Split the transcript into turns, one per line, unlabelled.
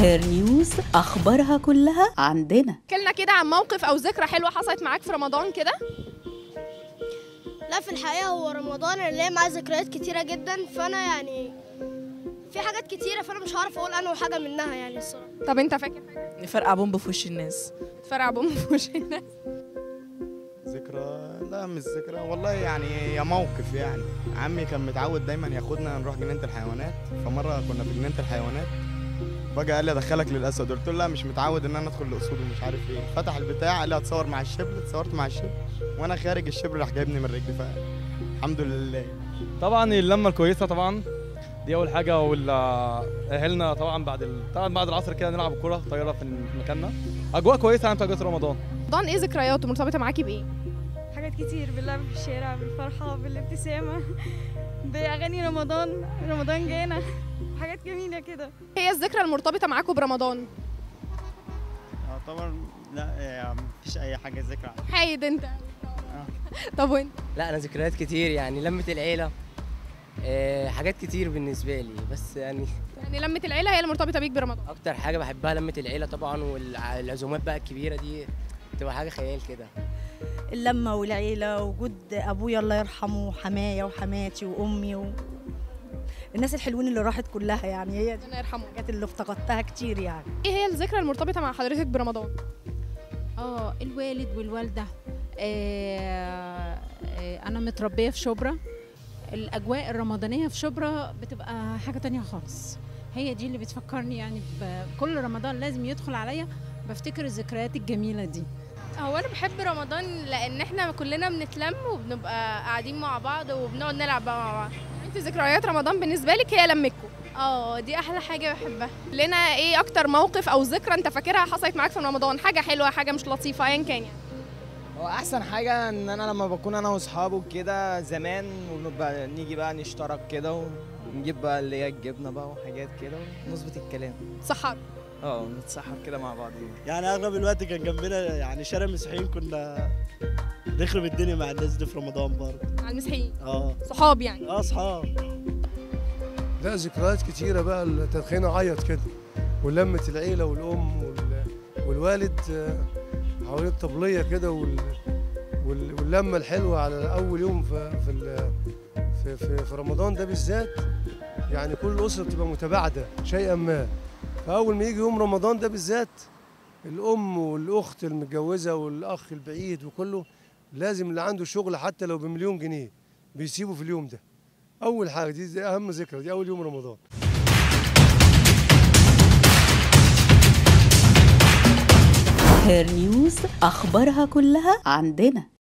هير نيوز أخبارها كلها عندنا.
كلنا كده عن موقف أو ذكرى حلوة حصلت معاك في رمضان كده؟
لا، في الحقيقة هو رمضان اللي معاه ذكريات كتيرة جدا، فأنا يعني في حاجات كتيرة، فأنا مش هعرف أقول أنا وحاجة منها يعني الصراحة.
طب أنت فاكر حاجة؟
نفرقع بومب في وش الناس.
فرقع بومب في وش الناس.
ذكرى؟ لا مش ذكرى والله، يعني هي موقف. يعني عمي كان متعود دايما ياخدنا نروح جنينة الحيوانات، فمرة كنا في جنينة الحيوانات فجأة قال لي ادخلك للاسد، قلت له لا مش متعود ان انا ادخل لاسود ومش عارف ايه. فتح البتاع قال لي هتصور مع الشبل، اتصورت مع الشبل وانا خارج الشبل راح جايبني من رجلي، فالحمد لله.
طبعا اللمه الكويسه طبعا دي اول حاجه، واهلنا طبعا بعد العصر كده نلعب كوره طايره في مكاننا. اجواء كويسه عن اجواء رمضان.
رمضان ايه ذكرياته مرتبطه معاكي بايه؟
حاجات كتير، باللعب في الشارع، بالفرحه، بالابتسامه، باغاني رمضان جانا، حاجات جميله كده.
هي الذكرى المرتبطه معاكم برمضان؟
طبعا لا مفيش اي حاجه ذكرى.
حايد انت. طب وانت؟
لا انا ذكريات كتير، يعني لمة العيلة، حاجات كتير بالنسبة لي، بس يعني
لمة العيلة هي المرتبطة بيك برمضان؟
اكتر حاجة بحبها لمة العيلة طبعا، والعزومات بقى الكبيرة دي تبقى حاجة خيال كده.
اللمة والعيلة، وجود ابويا الله يرحمه وحمايا وحماتي وامي الناس الحلوين اللي راحت كلها، يعني هي دي
الله يرحمه
الحاجات اللي افتقدتها كتير. يعني
ايه هي الذكرى المرتبطة مع حضرتك برمضان؟
الوالد والوالدة. أنا متربية في شبرا، الأجواء الرمضانية في شبرا بتبقى حاجة تانية خالص، هي دي اللي بتفكرني يعني بكل رمضان لازم يدخل عليا بفتكر الذكريات الجميلة دي.
هو أنا بحب رمضان لأن احنا كلنا بنتلم وبنبقى قاعدين مع بعض وبنقعد نلعب بقى مع بعض.
انت ذكريات رمضان بالنسبة لك هي لمتكم؟
دي أحلى حاجة بحبها.
لنا ايه أكتر موقف أو ذكرى أنت فاكرها حصلت معاك في رمضان؟ حاجة حلوة، حاجة مش لطيفة، أيا كان يعني.
هو احسن حاجه ان انا لما بكون انا واصحابي كده زمان، ونبقى نيجي بقى نشترك كده ونجيب بقى اللي هي الجبنه بقى وحاجات كده ونظبط الكلام.
سحر؟
نتسحر كده مع بعض.
يعني اغلب الوقت كان جنبنا يعني شارع مسيحيين، كنا نخرب الدنيا مع الناس دي في رمضان برضه.
مع المسيحيين؟
صحاب
يعني؟
صحاب.
لا ذكريات كتيره بقى، التدخين عيط كده، ولمه العيله والام والوالد حوالين الطبليه كده، واللمه الحلوه على اول يوم في رمضان ده بالذات. يعني كل الاسره بتبقى متباعده شيئا ما، فاول ما يجي يوم رمضان ده بالذات الام والاخت المتجوزه والاخ البعيد وكله لازم اللي عنده شغل حتى لو ب1,000,000 جنيه بيسيبه في اليوم ده. اول حاجه دي اهم ذكرى، دي اول يوم رمضان.
هير نيوز أخبارها كلها عندنا.